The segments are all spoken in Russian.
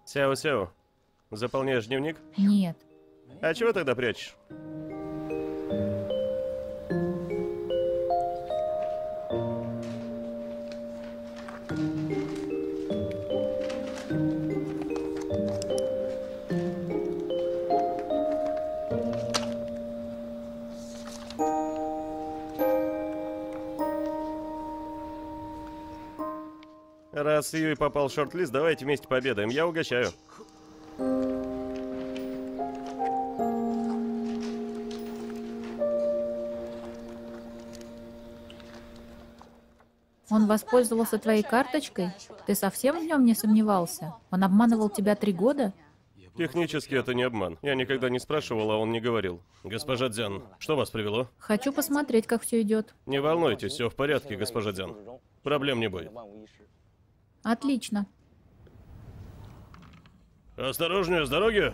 Сяо-сяо, заполняешь дневник? Нет. А чего тогда прячешь? Раз Юй попал в шорт-лист, давайте вместе пообедаем. Я угощаю. Он воспользовался твоей карточкой? Ты совсем в нем не сомневался? Он обманывал тебя 3 года? Технически это не обман. Я никогда не спрашивал, а он не говорил. Госпожа Дзян, что вас привело? Хочу посмотреть, как все идет. Не волнуйтесь, все в порядке, госпожа Дзян. Проблем не будет. Отлично. Осторожнее, с дороги!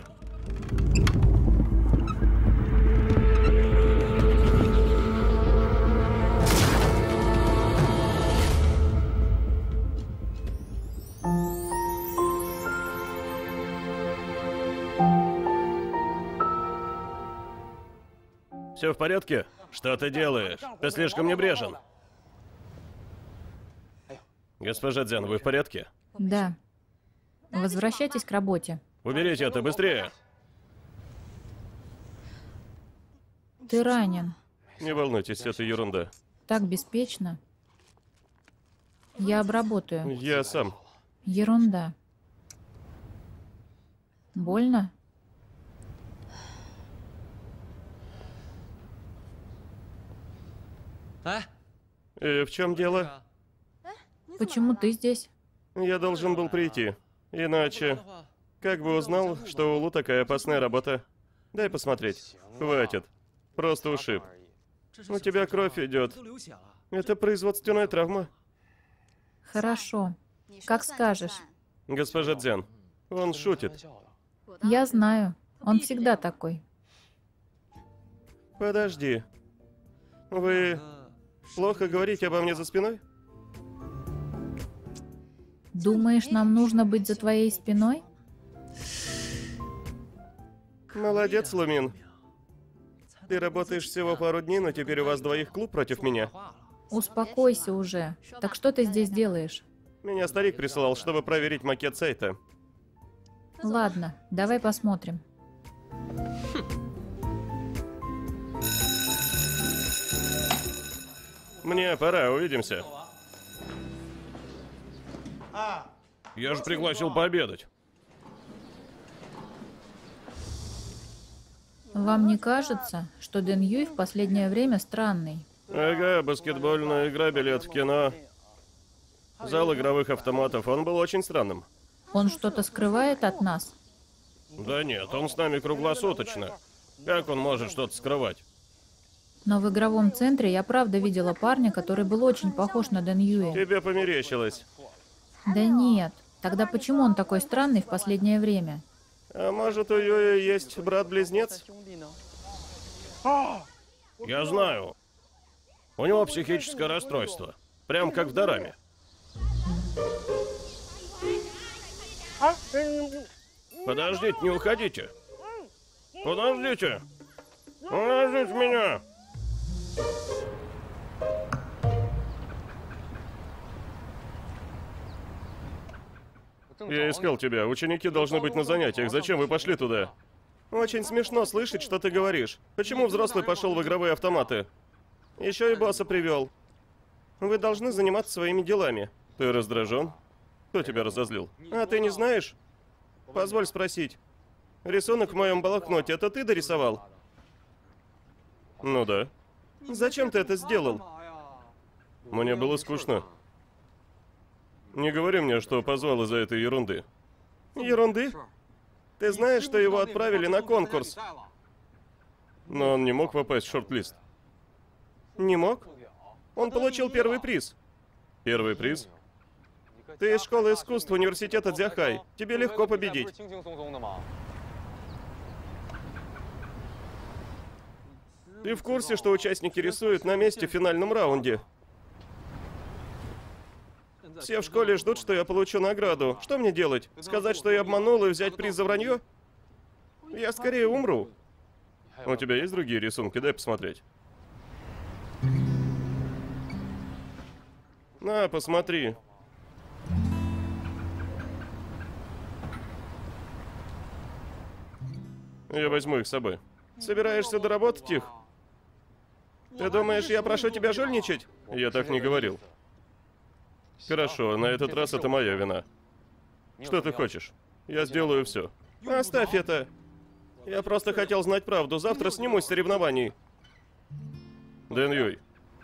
Все в порядке? Что ты делаешь? Ты слишком небрежен. Госпожа Дзян, вы в порядке? Да. Возвращайтесь к работе. Уберите это быстрее. Ты ранен. Не волнуйтесь, это ерунда. Так беспечно. Я обработаю. Я сам. Ерунда. Больно? И в чем дело? Почему ты здесь? Я должен был прийти. Иначе... Как бы узнал, что у Лу такая опасная работа? Дай посмотреть. Хватит. Просто ушиб. У тебя кровь идет. Это производственная травма. Хорошо. Как скажешь. Госпожа Дзян, он шутит. Я знаю. Он всегда такой. Подожди. Вы плохо говорите обо мне за спиной? Думаешь, нам нужно быть за твоей спиной? Молодец, Лумин. Ты работаешь всего пару дней, но теперь у вас двоих клуб против меня. Успокойся уже. Так что ты здесь делаешь? Меня старик присылал, чтобы проверить макет сайта. Ладно, давай посмотрим. Мне пора, увидимся. Я же пригласил пообедать. Вам не кажется, что Дэн Юй в последнее время странный? Ага, баскетбольная игра, билет в кино. Зал игровых автоматов, он был очень странным. Он что-то скрывает от нас? Да нет, он с нами круглосуточно. Как он может что-то скрывать? Но в игровом центре я правда видела парня, который был очень похож на Дэн Юя. Тебе померещилось. Да нет. Тогда почему он такой странный в последнее время? А может, у Юя есть брат-близнец? Я знаю. У него психическое расстройство. Прям как в Дораме. Подождите, не уходите. Подождите. Подождите меня. Я искал тебя. Ученики должны быть на занятиях. Зачем вы пошли туда? Очень смешно слышать, что ты говоришь. Почему взрослый пошел в игровые автоматы? Еще и босса привел. Вы должны заниматься своими делами. Ты раздражен? Кто тебя разозлил? А ты не знаешь? Позволь спросить. Рисунок в моем блокноте, это ты дорисовал? Ну да. Зачем ты это сделал? Мне было скучно. Не говори мне, что позвал из-за этой ерунды. Ерунды? Ты знаешь, что его отправили на конкурс? Но он не мог попасть в шорт-лист. Не мог? Он получил первый приз. Первый приз? Ты из школы искусств университета Дзяхай. Тебе легко победить. Ты в курсе, что участники рисуют на месте в финальном раунде? Все в школе ждут, что я получу награду. Что мне делать? Сказать, что я обманул и взять приз за вранье? Я скорее умру. У тебя есть другие рисунки? Дай посмотреть. На, посмотри. Я возьму их с собой. Собираешься доработать их? Ты думаешь, я прошу тебя жульничать? Я так не говорил. Хорошо, на этот раз это моя вина. Что ты хочешь? Я сделаю все. Оставь это. Я просто хотел знать правду. Завтра снимусь с соревнований. Дэн Юй.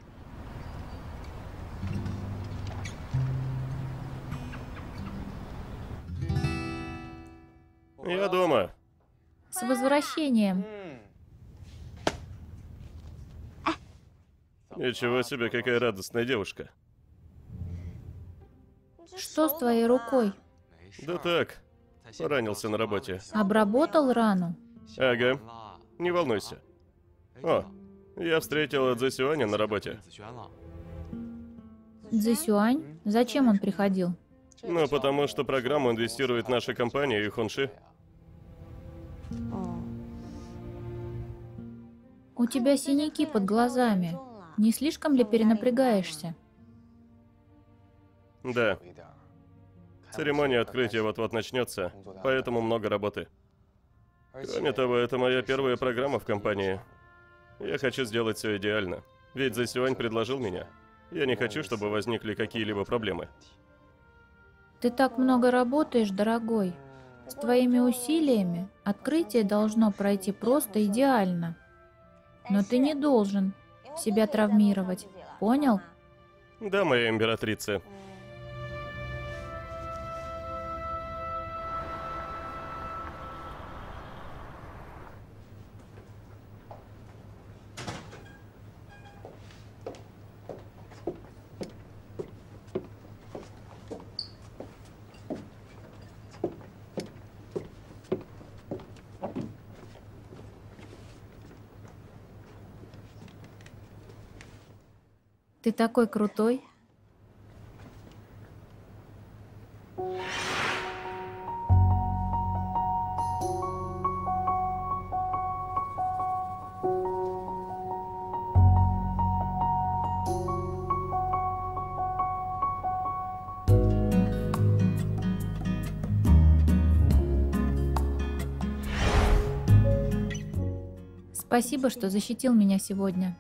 Я дома. С возвращением. Ничего себе, какая радостная девушка. Что с твоей рукой? Да так, поранился на работе. Обработал рану? Ага, не волнуйся. О, я встретил Цзэ Сюаня на работе. Цзэ Сюань? Зачем он приходил? Ну, потому что программу инвестирует наша компания и Хунши. У тебя синяки под глазами. Не слишком ли перенапрягаешься? Да. Церемония открытия вот-вот начнется, поэтому много работы. Кроме того, это моя первая программа в компании. Я хочу сделать все идеально. Ведь Цзэ Сюань предложил меня. Я не хочу, чтобы возникли какие-либо проблемы. Ты так много работаешь, дорогой. С твоими усилиями открытие должно пройти просто идеально. Но ты не должен себя травмировать. Понял? Да, моя императрица. Ты такой крутой. Спасибо, что защитил меня сегодня.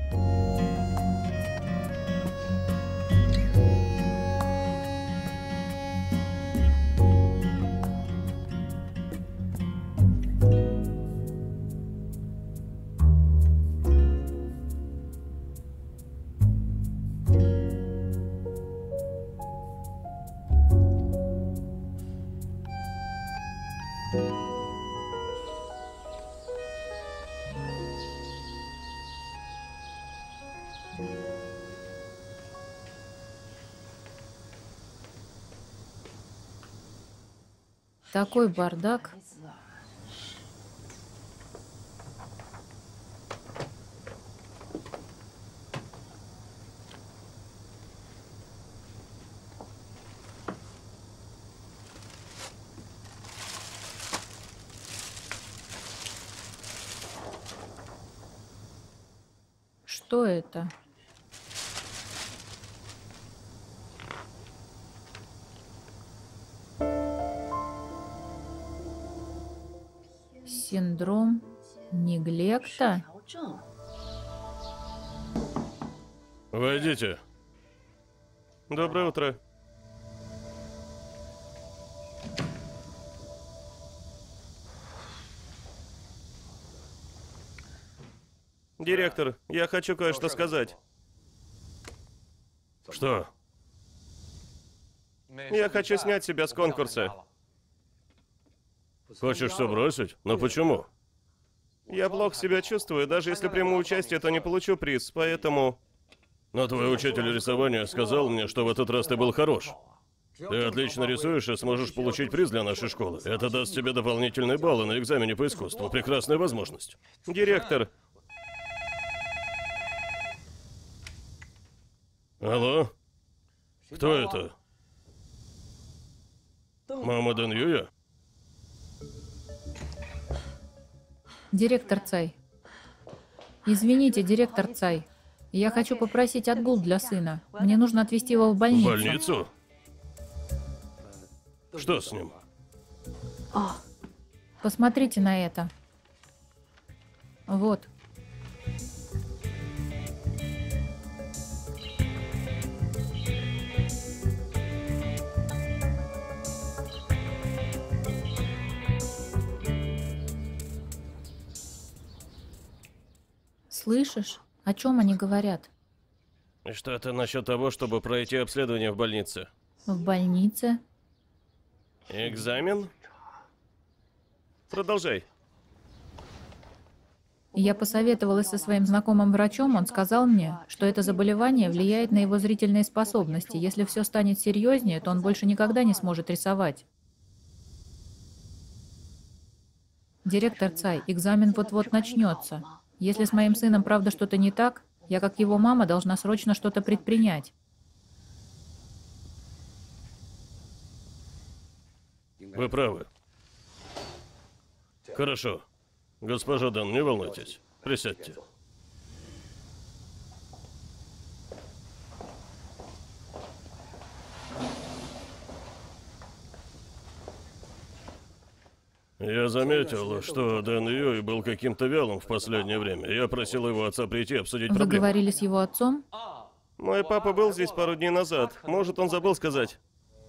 Такой бардак. Что это? Синдром неглекта? Войдите. Доброе утро. Директор, я хочу кое-что сказать. Что? Я хочу снять себя с конкурса. Хочешь все бросить? Но почему? Я плохо себя чувствую, даже если приму участие, то не получу приз, поэтому... Но твой учитель рисования сказал мне, что в этот раз ты был хорош. Ты отлично рисуешь и сможешь получить приз для нашей школы. Это даст тебе дополнительные баллы на экзамене по искусству. Прекрасная возможность. Директор. Алло? Кто это? Мама Дэн Юя? Директор Цай. Извините, директор Цай. Я хочу попросить отгул для сына. Мне нужно отвезти его в В больницу. больницу? Что с ним? Посмотрите на это. Вот. Слышишь, о чем они говорят? Что это насчет того, чтобы пройти обследование в больнице? В больнице? Экзамен? Продолжай. Я посоветовалась со своим знакомым врачом, он сказал мне, что это заболевание влияет на его зрительные способности. Если все станет серьезнее, то он больше никогда не сможет рисовать. Директор Цай, экзамен вот-вот начнется. Если с моим сыном правда что-то не так, я как его мама должна срочно что-то предпринять. Вы правы. Хорошо. Госпожа Дэн, не волнуйтесь. Присядьте. Я заметил, что Дэн Юй был каким-то вялым в последнее время. Я просил его отца прийти обсудить Вы проблему. говорили с его отцом? Мой папа был здесь пару дней назад. Может, он забыл сказать.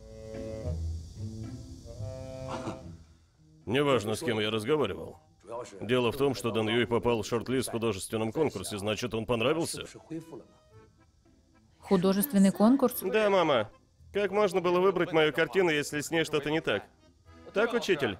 Неважно, с кем я разговаривал. Дело в том, что Дэн Юй попал в шорт-лист в художественном конкурсе, значит, он понравился? Художественный конкурс? Да, мама. Как можно было выбрать мою картину, если с ней что-то не так? Так, учитель?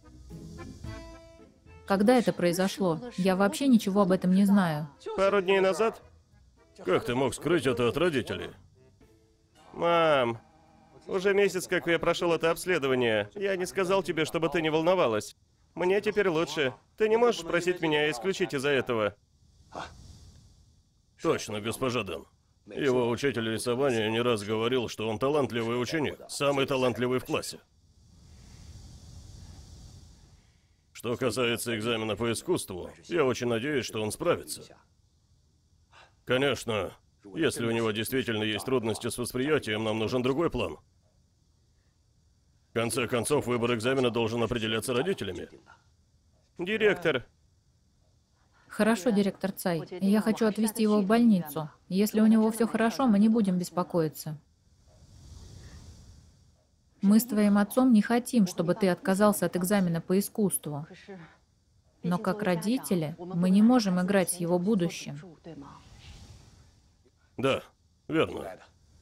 Когда это произошло? Я вообще ничего об этом не знаю. Пару дней назад? Как ты мог скрыть это от родителей? Мам, уже месяц, как я прошел это обследование. Я не сказал тебе, чтобы ты не волновалась. Мне теперь лучше. Ты не можешь просить меня исключить из-за этого. Точно, госпожа Дэн. Его учитель рисования не раз говорил, что он талантливый ученик. Самый талантливый в классе. Что касается экзамена по искусству, я очень надеюсь, что он справится. Конечно, если у него действительно есть трудности с восприятием, нам нужен другой план. В конце концов, выбор экзамена должен определяться родителями. Директор. Хорошо, директор Цай. Я хочу отвезти его в больницу. Если у него все хорошо, мы не будем беспокоиться. Мы с твоим отцом не хотим, чтобы ты отказался от экзамена по искусству. Но как родители, мы не можем играть с его будущим. Да, верно.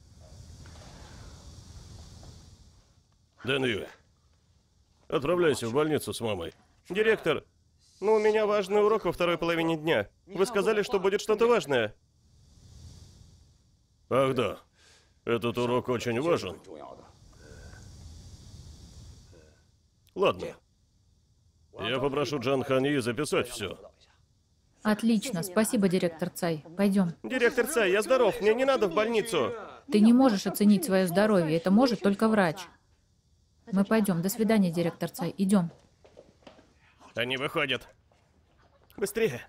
Дэн Юй, отправляйся в больницу с мамой. Директор, ну у меня важный урок во второй половине дня. Вы сказали, что будет что-то важное. Ах да, этот урок очень важен. Ладно. Я попрошу Джан Хани записать все. Отлично, спасибо, директор Цай. Пойдем. Директор Цай, я здоров, мне не надо в больницу. Ты не можешь оценить свое здоровье, это может только врач. Мы пойдем. До свидания, директор Цай. Идем. Они выходят. Быстрее.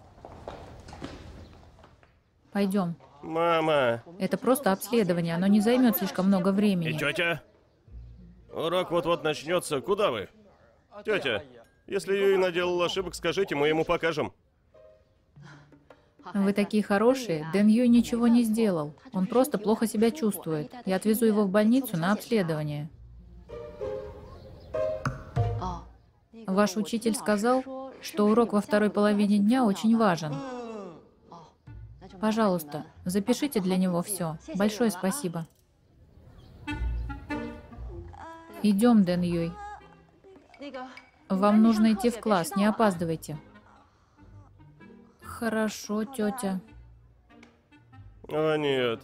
Пойдем. Мама. Это просто обследование, оно не займет слишком много И времени. тетя? Урок вот-вот начнется. Куда вы? Тетя, если Юй наделал ошибок, скажите, мы ему покажем. Вы такие хорошие. Дэн Юй ничего не сделал. Он просто плохо себя чувствует. Я отвезу его в больницу на обследование. Ваш учитель сказал, что урок во второй половине дня очень важен. Пожалуйста, запишите для него все. Большое спасибо. Идем, Дэн Юй. Вам нужно идти в класс, не опаздывайте. Хорошо, тетя. О, нет.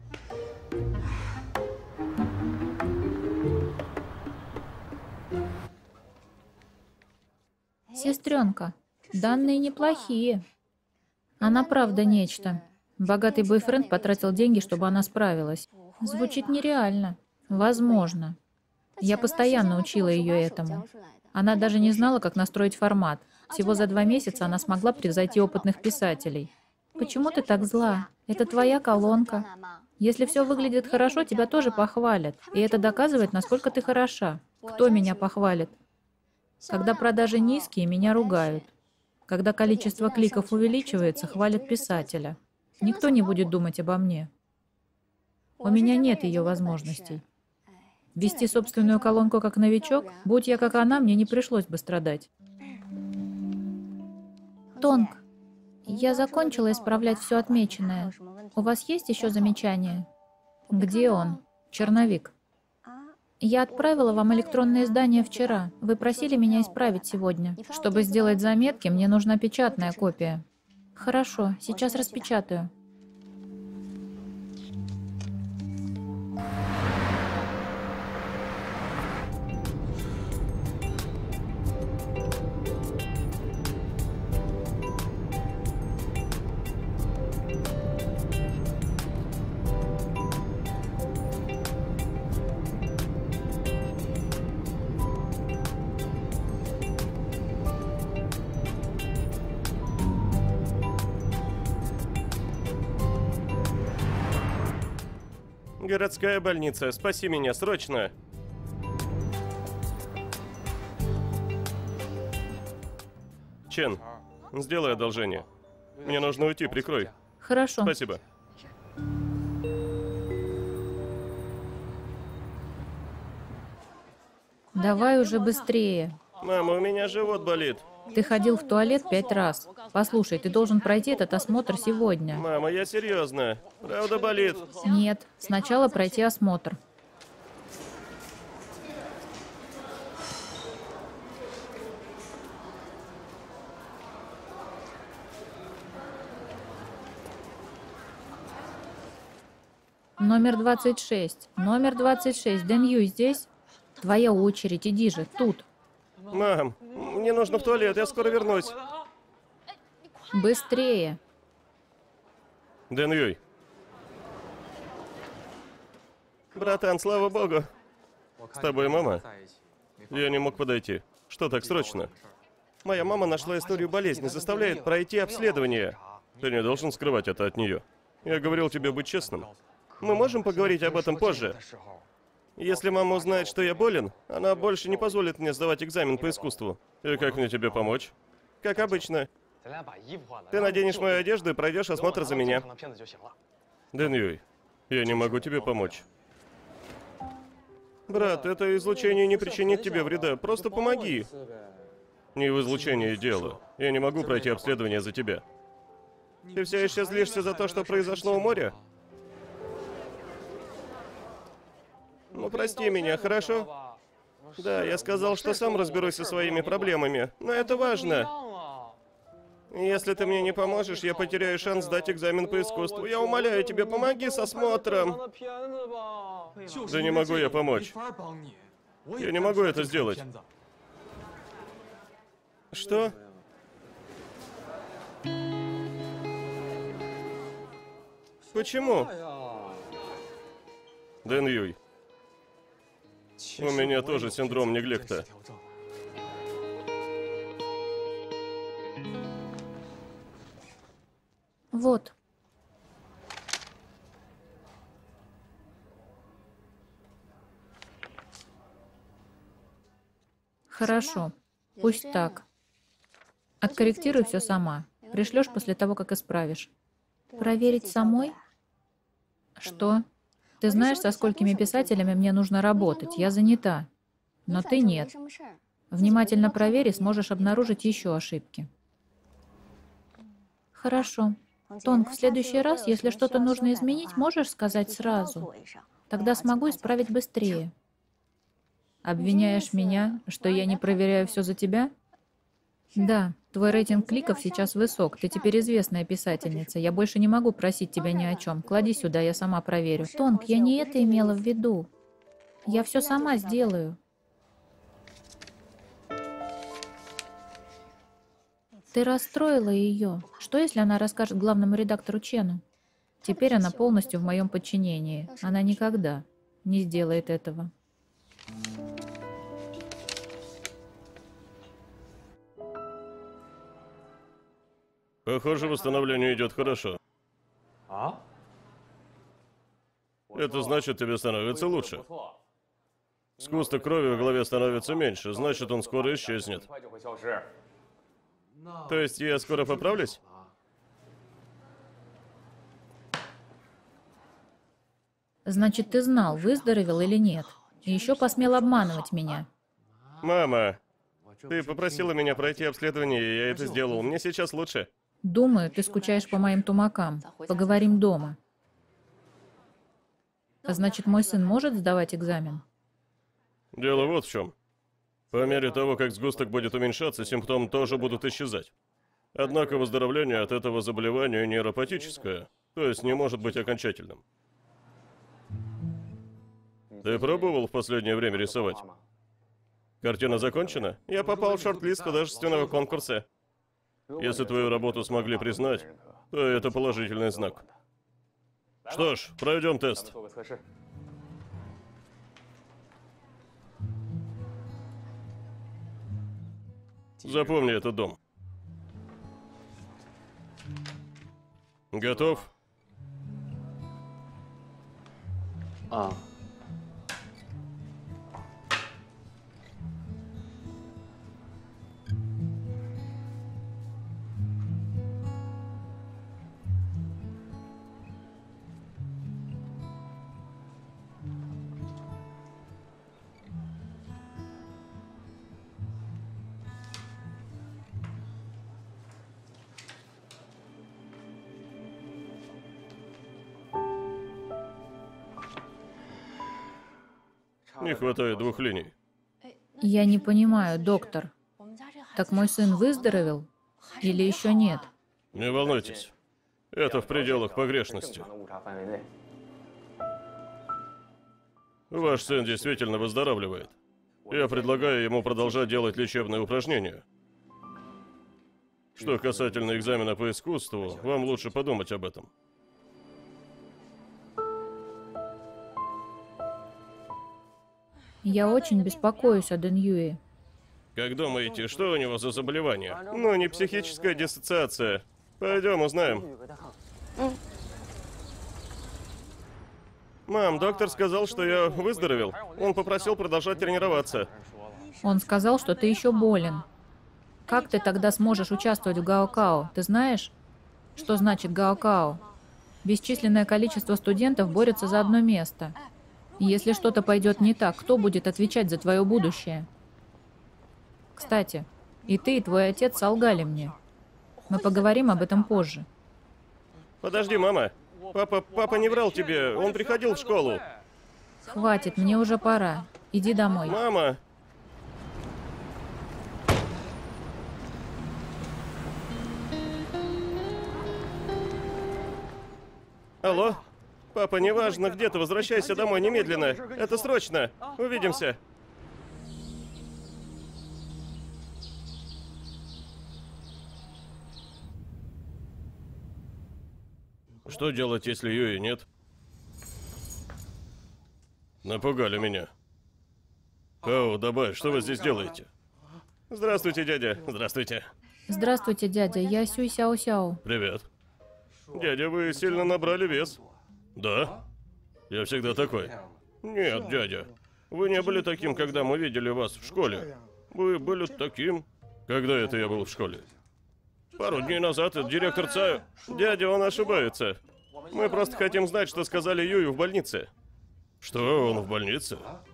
Сестренка, данные неплохие. Она правда нечто. Богатый бойфренд потратил деньги, чтобы она справилась. Звучит нереально. Возможно. Я постоянно учила ее этому. Она даже не знала, как настроить формат. Всего за 2 месяца она смогла превзойти опытных писателей. Почему ты так зла? Это твоя колонка. Если все выглядит хорошо, тебя тоже похвалят. И это доказывает, насколько ты хороша. Кто меня похвалит? Когда продажи низкие, меня ругают. Когда количество кликов увеличивается, хвалят писателя. Никто не будет думать обо мне. У меня нет ее возможностей. Вести собственную колонку как новичок, будь я как она, мне не пришлось бы страдать. Тонг, я закончила исправлять все отмеченное. У вас есть еще замечания? Где он? Черновик. Я отправила вам электронное издание вчера. Вы просили меня исправить сегодня. Чтобы сделать заметки, мне нужна печатная копия. Хорошо, сейчас распечатаю. Городская больница, спаси меня, срочно! Чен, сделай одолжение. Мне нужно уйти, прикрой. Хорошо. Спасибо. Давай уже быстрее. Мама, у меня живот болит. Ты ходил в туалет 5 раз. Послушай, ты должен пройти этот осмотр сегодня. Мама, я серьезно. Правда болит. Нет, сначала пройти осмотр. Номер 26. Номер 26. Дэн Юй здесь? Твоя очередь, иди же, тут. Мам, мне нужно в туалет, я скоро вернусь. Быстрее. Дэн Юй. Братан, слава богу. С тобой мама? Я не мог подойти. Что так срочно? Моя мама нашла историю болезни, заставляет пройти обследование. Ты не должен скрывать это от нее. Я говорил тебе быть честным. Мы можем поговорить об этом позже? Если мама узнает, что я болен, она больше не позволит мне сдавать экзамен по искусству. И как мне тебе помочь? Как обычно. Ты наденешь мою одежду и пройдешь осмотр за меня. Дэн Юй, я не могу тебе помочь. Брат, это излучение не причинит тебе вреда. Просто помоги. Не в излучении дело. Я не могу пройти обследование за тебя. Ты все еще злишься за то, что произошло у моря? Ну, прости меня, хорошо? Да, я сказал, что сам разберусь со своими проблемами, но это важно. Если ты мне не поможешь, я потеряю шанс сдать экзамен по искусству. Я умоляю тебя, помоги с осмотром. Да не могу я помочь. Я не могу это сделать. Что? Почему? Дэн Юй, у меня тоже синдром Неглекта. Вот. Хорошо. Пусть так. Откорректируй все сама. Пришлешь после того, как исправишь. Проверить самой? Что? Ты знаешь, со сколькими писателями мне нужно работать? Я занята. Но ты нет. Внимательно проверь, и сможешь обнаружить еще ошибки. Хорошо. Тонг, в следующий раз, если что-то нужно изменить, можешь сказать сразу. Тогда смогу исправить быстрее. Обвиняешь меня, что я не проверяю все за тебя? Да, твой рейтинг кликов сейчас высок. Ты теперь известная писательница. Я больше не могу просить тебя ни о чем. Клади сюда, я сама проверю. Тонг, я не это имела в виду. Я все сама сделаю. Ты расстроила ее. Что, если она расскажет главному редактору Чену? Теперь она полностью в моем подчинении. Она никогда не сделает этого. Похоже, восстановление идет хорошо. Это значит, тебе становится лучше. Сгусток крови в голове становится меньше, значит, он скоро исчезнет. То есть я скоро поправлюсь? Значит, ты знал, выздоровел или нет. И еще посмел обманывать меня. Мама, ты попросила меня пройти обследование, и я это сделал. Мне сейчас лучше. Думаю, ты скучаешь по моим тумакам. Поговорим дома. А значит, мой сын может сдавать экзамен? Дело вот в чем. По мере того, как сгусток будет уменьшаться, симптомы тоже будут исчезать. Однако выздоровление от этого заболевания нейропатическое, то есть не может быть окончательным. Ты пробовал в последнее время рисовать? Картина закончена? Я попал в шорт-лист художественного конкурса. Если твою работу смогли признать, то это положительный знак. Что ж, пройдем тест. Запомни этот дом. Готов? Не хватает 2 линий. Я не понимаю, доктор. Так мой сын выздоровел? Или еще нет? Не волнуйтесь. Это в пределах погрешности. Ваш сын действительно выздоравливает. Я предлагаю ему продолжать делать лечебные упражнения. Что касательно экзамена по искусству, вам лучше подумать об этом. Я очень беспокоюсь о Дэньюи. Как думаете, что у него за заболевание? Ну, не психическая диссоциация. Пойдем, узнаем. Мам, доктор сказал, что я выздоровел. Он попросил продолжать тренироваться. Он сказал, что ты еще болен. Как ты тогда сможешь участвовать в Гаокао? Ты знаешь, что значит Гаокао? Бесчисленное количество студентов борются за одно место. И если что-то пойдет не так, кто будет отвечать за твое будущее? Кстати, и ты, и твой отец солгали мне. Мы поговорим об этом позже. Подожди, мама. Папа не врал тебе. Он приходил в школу. Хватит, мне уже пора. Иди домой. Мама! Алло? Папа, неважно где ты, возвращайся домой немедленно. Это срочно. Увидимся. Что делать, если Юи нет? Напугали меня. Као, Дабай, что вы здесь делаете? Здравствуйте, дядя. Здравствуйте. Здравствуйте, дядя. Я Сюй Сяо-Сяо. Привет. Дядя, вы сильно набрали вес. Да? Я всегда такой. Нет, дядя. Вы не были таким, когда мы видели вас в школе. Вы были таким. Когда это я был в школе? Пару дней назад директор Цаю... Дядя, он ошибается. Мы просто хотим знать, что сказали Юю в больнице. Что, он в больнице?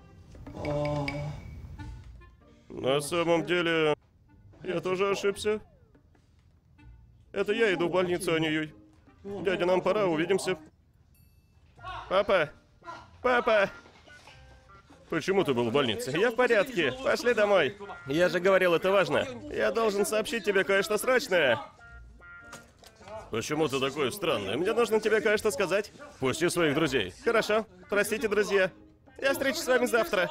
На самом деле... Я тоже ошибся. Это я иду в больницу, а не Юй. Дядя, нам пора, увидимся. Папа! Папа! Почему ты был в больнице? Я в порядке. Пошли домой. Я же говорил, это важно. Я должен сообщить тебе кое-что срочное. Почему ты такой странный? Мне нужно тебе кое-что сказать. Пусти своих друзей. Хорошо. Простите, друзья. Я встречусь с вами завтра.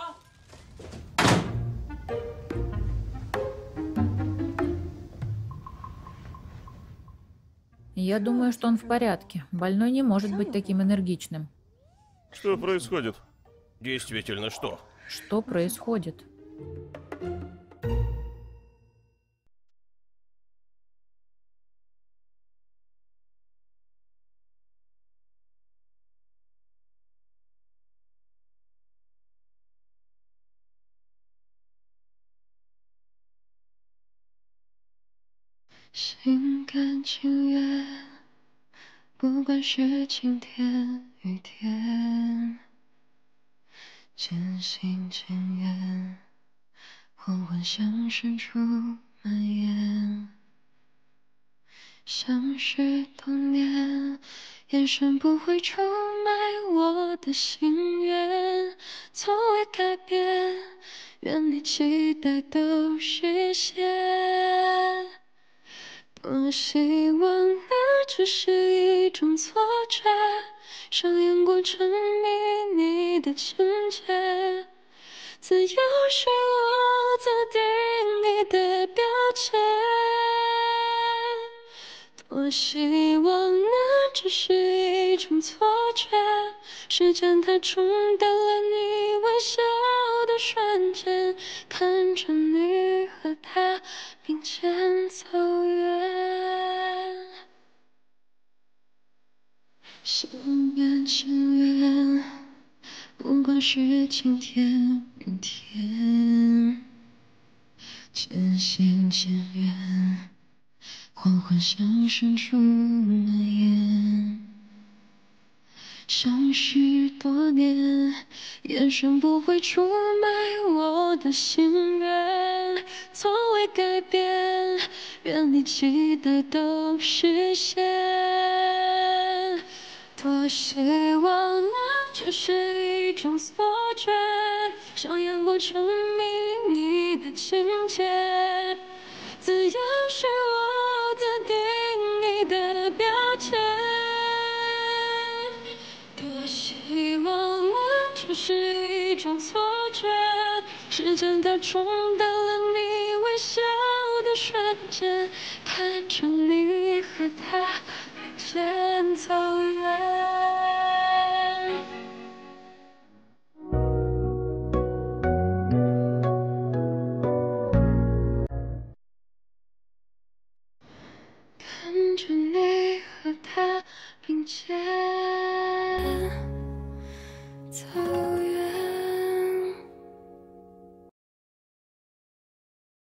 Я думаю, что он в порядке. Больной не может быть таким энергичным. Что происходит? Действительно, что? Что происходит? 心甘情愿，不管是晴天雨天，渐行渐远，黄昏向深处蔓延。相识多年，眼神不会出卖我的心愿，从未改变，愿你期待都实现。多希望那只是一种错觉，上演过沉迷你的情节，自由是我自定义的标签。多希望那只是一种错觉，时间它冲淡了你微笑的瞬间，看着你和他并肩走远，心甘情愿，不管是晴天雨天，渐行渐远，黄昏向深处蔓延。相识多年，眼神不会出卖我的心愿，从未改变，愿你期待都实现。多希望那只是一种错觉，上演过沉迷你的情节，自由是我自定义的标签。多希望那只是一种错觉，时间它冲淡了你微笑的瞬间，看着你和他并肩走远。看着你和他并肩。